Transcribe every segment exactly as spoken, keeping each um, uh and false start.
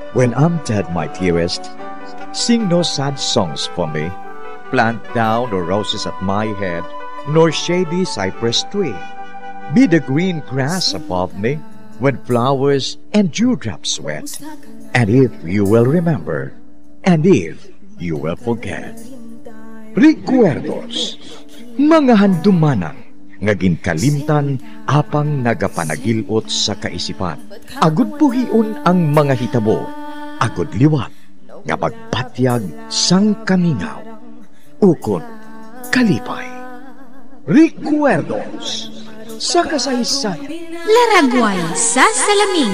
When I'm dead, my dearest, sing no sad songs for me. Plant down no roses at my head, nor shady cypress tree. Be the green grass above me when flowers and dewdrops wet. And if you will remember, and if you will forget. Recuerdos, mga handumanan, nga ginkalimtan apang nagapanagilot sa kaisipan. Agud puhion ang mga hitabo, agud liwat, nga pagpatyag sang kamingaw. Ukon, kalipay. Recuerdos, sa kasaysayan. Laragway sa salamin.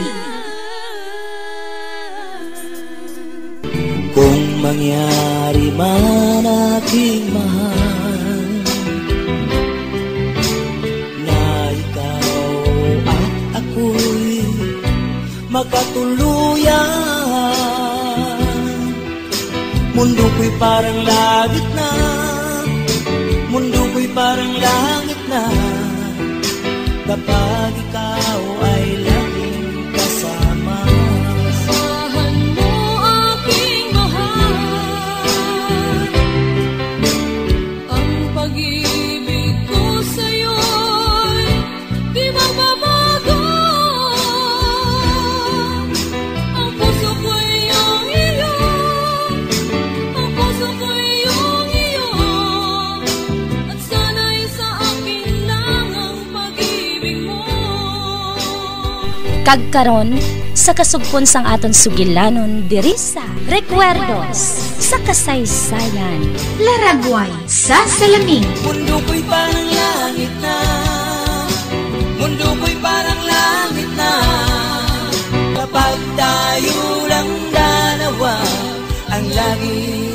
Kung mangyari man aking mahal na ikaw at ako'y magkatuluyan, mundo ko'y parang langit na, mundo ko'y parang langit na, kapag ikaw ay laging kasama. Asahan mo aking mahal, ang pag-ibig ko sa'yo'y di magbabago. Ang puso ko'y iyong iyo, ang puso ko'y iyong iyo, at sana'y sa akin lang ang pag-ibig mo. Kagkaron sa kasugpon sang aton sugilanon diri sa Recuerdos sa kasaysayan. Laragway sa salamin. Mundo ko'y parang langit na, mundo ko'y parang langit na, kapag tayo lang dalawa ang lagi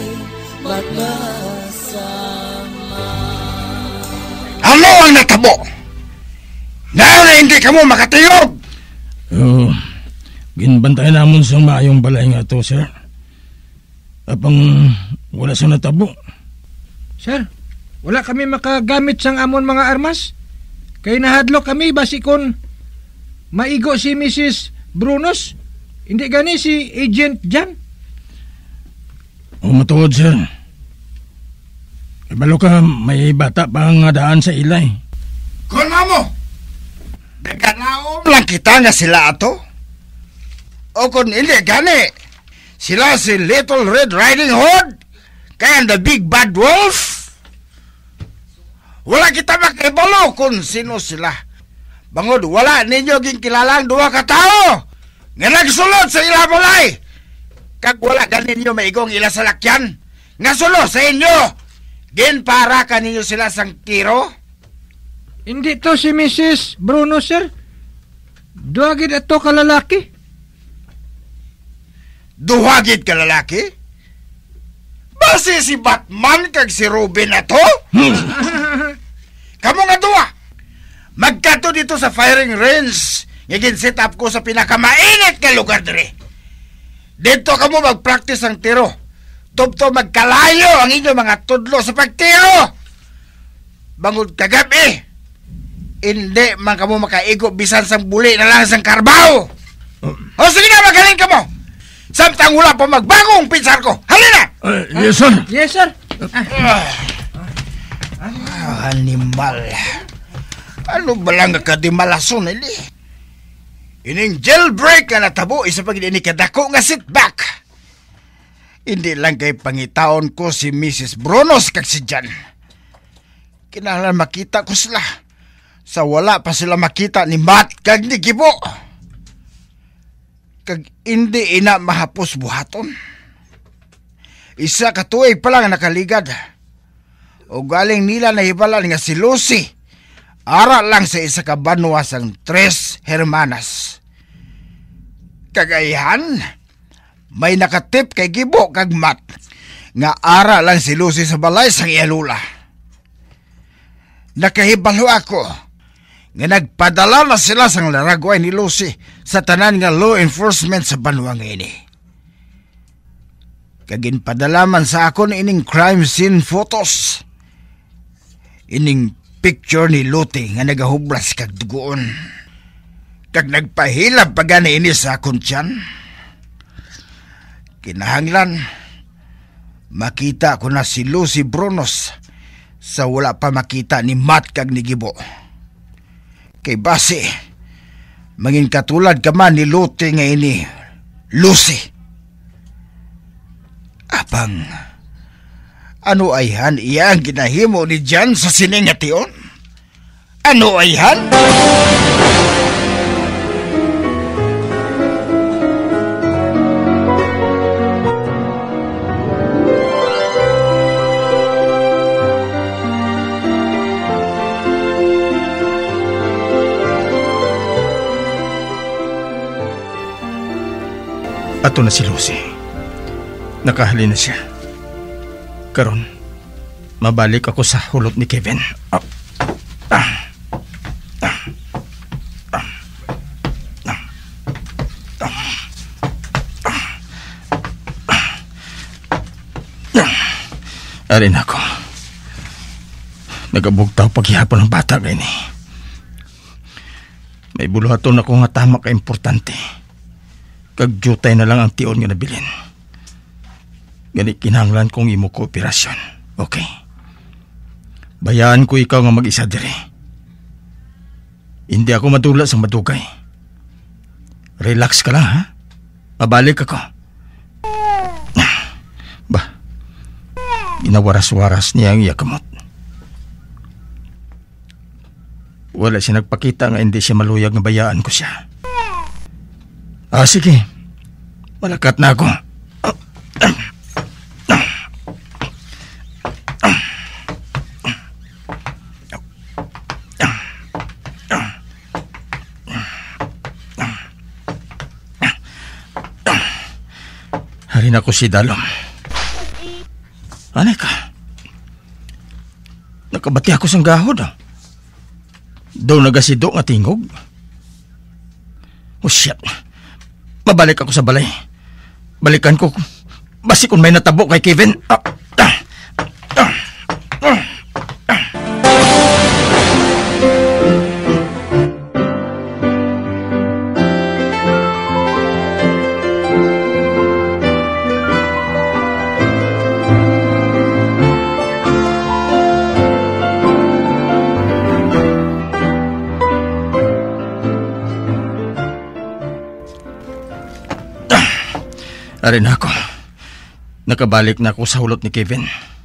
magkasama. Ano ang natabo? Dahil na hindi ka mo makatiyog! Oh, ginbantayan namon sa maayong balay nga to, sir. Apang wala sa natabo. Sir, wala kami makagamit sang amon mga armas. Kay nahadlok kami basikon maigo si Missus Brunos. Hindi gani si Agent Jan. O matuod, sir. Ibalo ka, may bata pa nga daan sa ilay. Kung mo! Nagkanaom lang kita nga sila ato? O kung hindi gani, sila si Little Red Riding Hood? Kaya the Big Bad Wolf? Wala kita makibalo kung sino sila. Bangod, wala ninyo ginkilalang duwa ka tao nga nagsulod sa ila balay. Kag wala ganin ninyo maigong ila sa lakyan nga sulod sa inyo. Ginpara ka ninyo sila sang tiro? Hindi to si Missus Bruno, sir. Duwagid ato ka lalaki. Duwagid ka lalaki? Basi si Batman kag si Robin na to? Kamu nga duwa. Magkato dito sa firing range. Ngigin set up ko sa pinakamainit nga lugar dire. Dito kamo mag-practice ang tiro. Tubto magkalayo ang inyong mga tudlo sa pagtiro. Bangod kagabi, hindi man kamo makaigo bisan sang buli na lang sang karbaw. O sige na, magaling ka mo. Samtang wala pa magbagong pinsar ko. Halina! Uh, yes, sir. Yes, sir. Ah. Ah, animal. Ano ba lang kadimalason, ili? Ining jailbreak na natabo, isa pag ini kadako nga sitback. Hindi lang kay pangitaon ko si Missus Brunos kag si Jan. Kinahanglan makita ko sila. Sa wala pa sila makita ni Matt kag ni Gibo. Kag hindi ina mahapos buhaton. Isa ka tuig pa lang nakaligad. O galing nila na hibalan nga si Lucy. Ara lang sa isa ka banwa sang Tres Hermanas. Kagayan, may nakatip kay Gibo kag Matt nga ara lang si Lucy sa balay sang iyalula. Nakahibalo ako nga nagpadala na sila sang laragway ni Lucy sa tanan nga law enforcement sa banwa nga ini. Kagin padalaman sa akon ining crime scene photos. Ining picture ni Luty nga nagahubras kag dugoon. Kag nagpahilab pa gani ini sa akon tiyan. Kinahanglan makita ko na si Lucy Brunos sa wala pa makita ni Matt kag ni Gibo. Kay base mangin katulad ka man ni Lote nga ini Lucy. Apang ano ayhan iya ang ginahimo ni Jan sa siningation? Ano ayhan? Ato na si Lucy. Nakahali na siya. Karon, mabalik ako sa hulot ni Kevin. Ah. Ah. Ah. Ah. Ah. Ah. Ah. Arin ako. Nagabugtaw paghihapon ng bata gani. May buluhaton ako nga tama ka importante. Kagjutay na lang ang tion nga nabilin. Gani kinahanglan kong imo kooperasyon. Okay? Bayaan ko ikaw nga mag-isa diri. Hindi ako madula sa madugay. Relax ka lang, ha? Mabalik ako. Bah, ginawaras-waras niya ang iyakamot. Wala siya nagpakita nga hindi siya maluyag nga bayaan ko siya. Ah, sige. Malakat na ako. Harin ako si Dalom. Anay ka? Nakabati ako sang gahod. Daw nagasido nga tingog. Oh shit. Mabalik ako sa balay. Balikan ko. Basi kung may natabo kay Kevin. Ah, ah, ah, ah, ah. Arin ako. Nakabalik na ako sa hulot ni Kevin.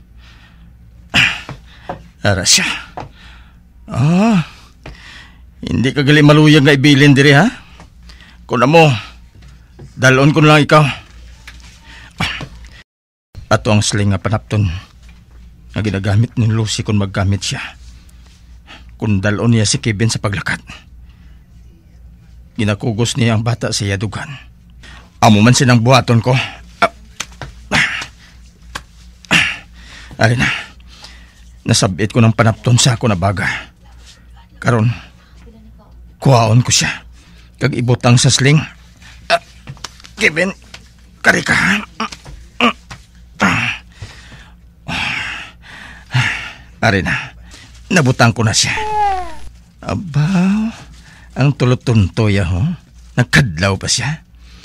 Ara siya. Ah, hindi ka gali maluyag na ibilin diri, ha? Kung na mo, dalon ko na lang ikaw. Ato ang sling nga panapton na ginagamit ni Lucy kung maggamit siya. Kung dalon niya si Kevin sa paglakat. Ginakugos niya ang bata sa yadugan. Amo man sinang buhaton ko. Ah. Ah. Alin na. Nasabit ko ng panapton sa ako na baga. Karon, kuhaon ko siya. Kag ibutang sa sling. Ah. Kevin, kari ka. Ah. Ah. Alin na. Nabutang ko na siya. Abaw, ang tulot-tuntoy ho. Nagkadlaw pa siya.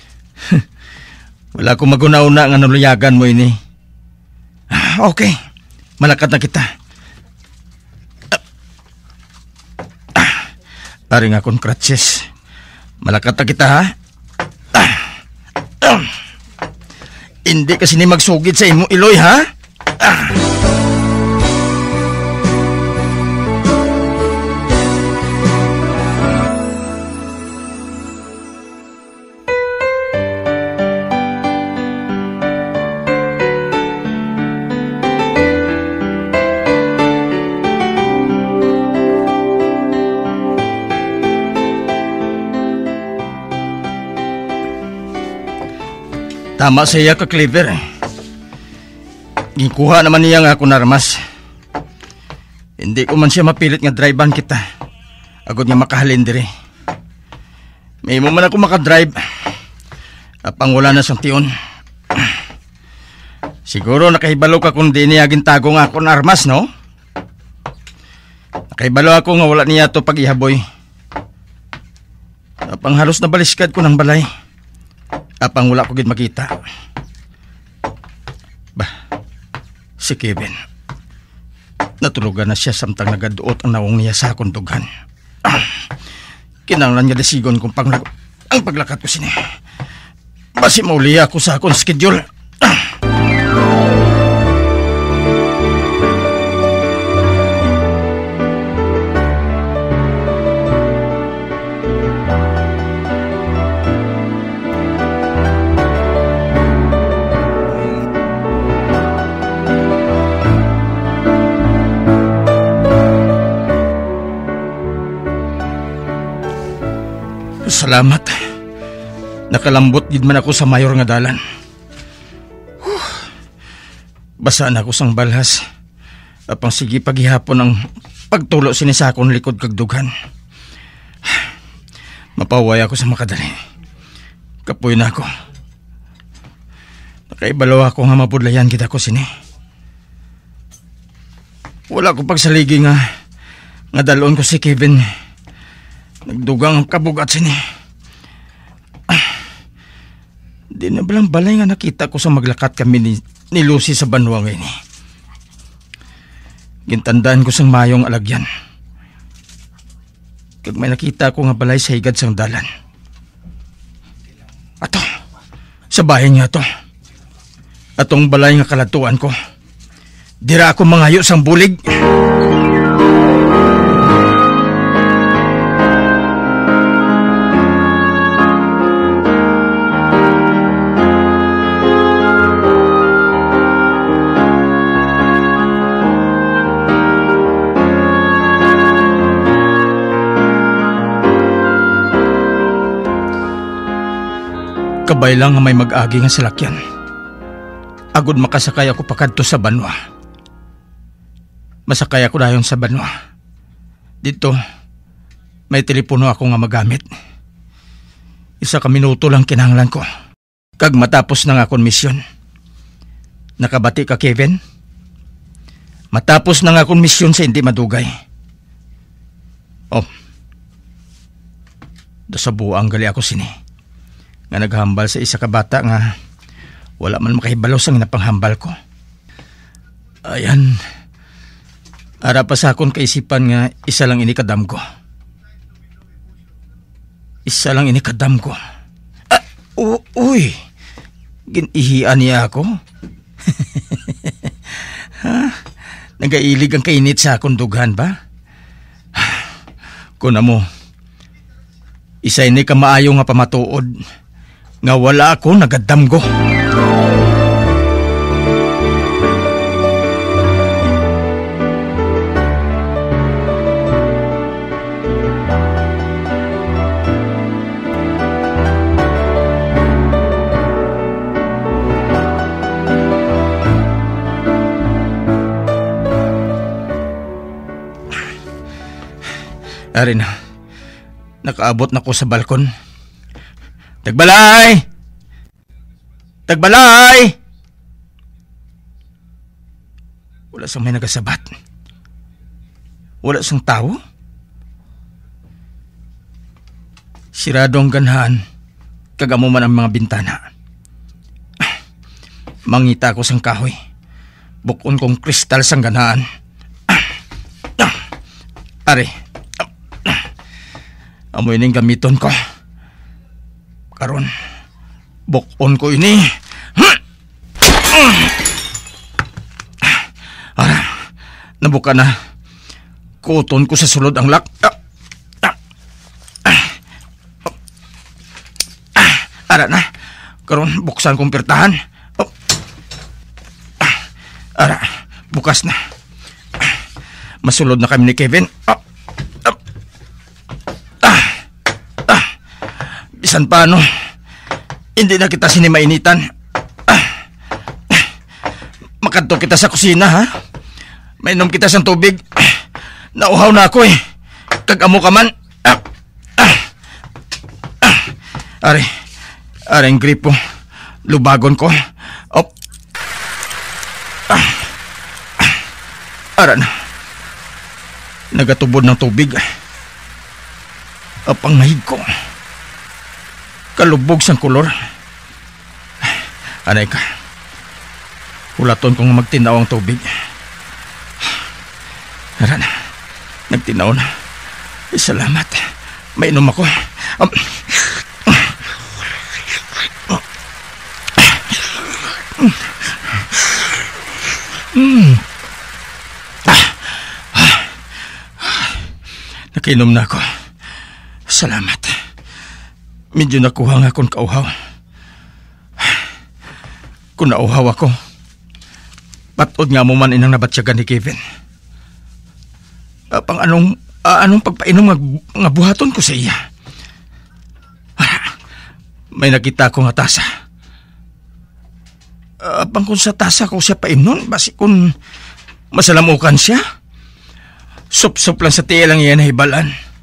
Wala akong magunauna nga naluyagan mo ini. Okay, malakat na kita. Aring akong crutches. Malakat na kita, ha? Hindi kasi ni magsugid sa imong iloy, ha? Tama sa iya ka, Cleaver. Gikuha naman niya nga ako narmas. Hindi ko man siya mapilit nga drivean kita. Agod nga makahalin diri. May mo man ako makadrive. Apang wala na siyang tiyon. Siguro nakahibalo ka kung di niya gintago nga ako narmas, no? Nakahibalo ako nga wala niya to pag-ihaboy. Apang halos na baliskad ko ng balay. Apang wala ko gid makita. Si Kevin. Natulugan na siya samtang nagaduot ang nawong niya sa akong dughan. Ah, kinanglan niya desigon kung pang ang paglakat ko sini. Basi mauli ako sa akong schedule. Ah. Salamat. Nakalambot gid man ako sa mayor nga dalan. Whew. Basa na ako sang balhas. Apang sige paghihapon ang pagtulo sini sa akong likod kag dughan. Mapaway ako sa makadali. Kapoy na ako. Nakaibalaw ako nga mapudlayan kita ko sini. Wala ko pagsaligi nga nga dalon ko si Kevin. Nagdugang kabugat sini. Ah, di na balang balay nga nakita ko sa maglakat kami ni, ni Lucy sa banwa ngayon. Gintandaan ko sang mayong alagyan. Kag may nakita ko nga balay sa higad sang dalan. Ato, sa bahay niya to. Atong balay nga kalatuan ko. Dira ako mangayo sang bulig. Kabay lang nga may mag-agi nga salakyan. Agud makasakay ako pakadto sa banwa. Masakay ako dayon sa banwa. Dito, may telepono ako nga magamit. Isa ka minuto lang kinahanglan ko. Kag matapos ng akong misyon. Nakabati ka, Kevin? Matapos ng akong misyon sa hindi madugay. Oh, sa buang gali ako sini. Nga naghambal sa isa ka bata nga wala man makahibalaw sa ginapanghambal ko. Ayan. Ara pa sa akong kaisipan nga isa lang inikadam ko. Isa lang inikadam ko. Ah, u- uy, ginihian niya ako. Ha? Nagailig ang kainit sa akong dughan ba? Kuna mo, isa ini ka maayo nga pamatuod. Nga wala ako nagadamgo. Ari na, nakaabot na ko sa balkon. Tagbalay! Tagbalay! Wala sang may nagasabat. Wala sang tao. Sirado ang ganhaan. Kagamo man ang mga bintana. Mangita ko sang kahoy. Bukon kong kristal sang ganhaan. Are. Amoy ning gamiton ko. Karon, bukon ko ini. Ara, nabuka na. Kuton ko sa sulod ang lak. Ara na, karon buksan kong pirtahan. Ara, bukas na. Masulod na kami ni Kevin. Bisan paano, hindi na kita sinimainitan. Ah, makadto kita sa kusina, ha? Mainom kita sa tubig. Nauhaw na ako eh. Kag-amo ka man. Ah, ah, ah. Are, are ang gripo. Lubagon ko. Op. Ah, ah. Ara na. Nagatubod ng tubig. Apang mahig ko. Kalubog sang kulor. Anay ka. Hulaton kong magtinaw ang tubig. Aran, nagtinaw na. Eh, salamat. Mainom ako. Um, mm. ah, ah, ah. Nakainom na ako. Salamat. Medyo nakuha nga akong kauhaw. Kung nauhaw ako, patod nga mo man inang nabatsyagan ni Kevin. Uh, pang anong, uh, anong pagpainom nga, nga buhaton ko sa iya? Ah, may nakita ko nga tasa. Uh, pang kung sa tasa ko siya paimnon, basi kung masalamukan siya. Sup-sup lang sa tiya lang yan na hibalan.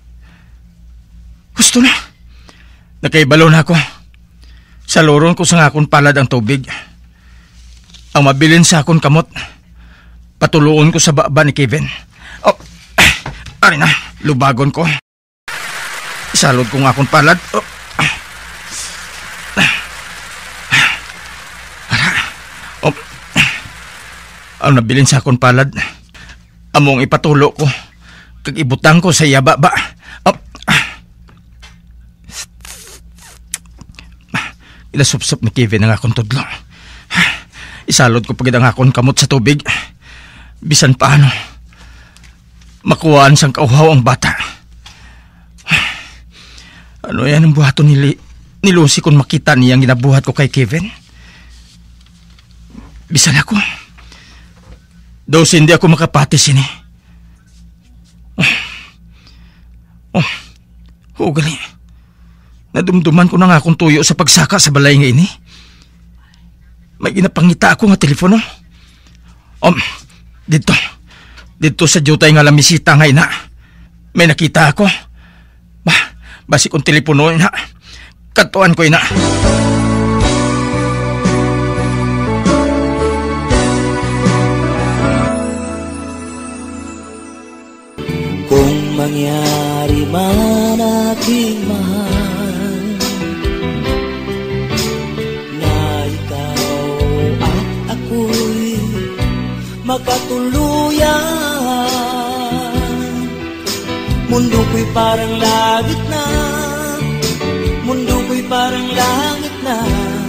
Gusto na. Nakaibalaw na ako. Sa loron ko sa akong palad ang tubig. Ang mabilin sa akong kamot, patuloon ko sa baba ni Kevin. Oh, ari na, lubagon ko. Isalod ko nga akong palad. Oh. Oh. Ang nabilin sa akong palad, among ipatulo ko, kag ibutang ko sa yaba ba. Oh. Ilasupsup ni Kevin ang akong tudlo. Isalod ko pagid ang akong kamot sa tubig. Bisan paano, makuhaan sang kauhaw ang bata. Ano yan ang buhaton ni, ni Lucy kung makita niya ang ginabuhat ko kay Kevin? Bisan ako. Daw hindi ako makapatis ini. Oh, oh, hugali. Nadumduman ko na nga akong tuyo sa pagsaka sa balay nga ini. May ginapangita ako nga telepono. Um, dito. Dito sa jutay nga lamisita nga ina. May nakita ako. Bah, basi kong telepono ina. Katuan ko ina. Kung mangyari man aking mahal na ikaw at ako'y magkatuluyan, mundo ko'y parang langit na, mundo ko'y parang langit na,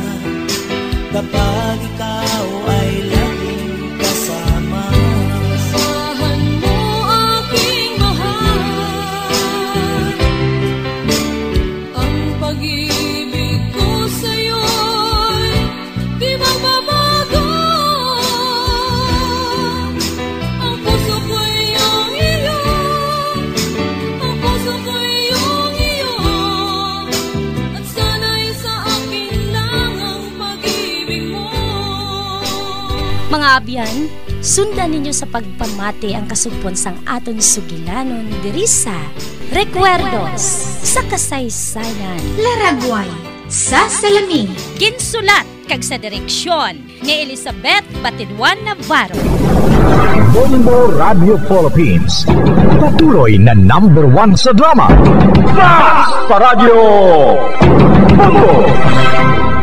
kapag ikaw ay laging kasama. Asahan mo aking mahal, ang pag-ibig ko sa'yo'y di magbabago. Ang puso ko'y iyong iyo, ang puso ko'y iyong iyo, at sana'y sa akin lang ang pag-ibig mo. Mga abyan, sundan ninyo sa pagpamati ang kasugpon sang aton sugilanon diri sa Recuerdos sa kasaysayan. Laragway sa salamin. Ginsulat kag sa direksyon ni Elizabeth Batidwan Navarro. Bongo Radio Philippines. Patuloy na number one sa drama. Fast sa Radio Bongo!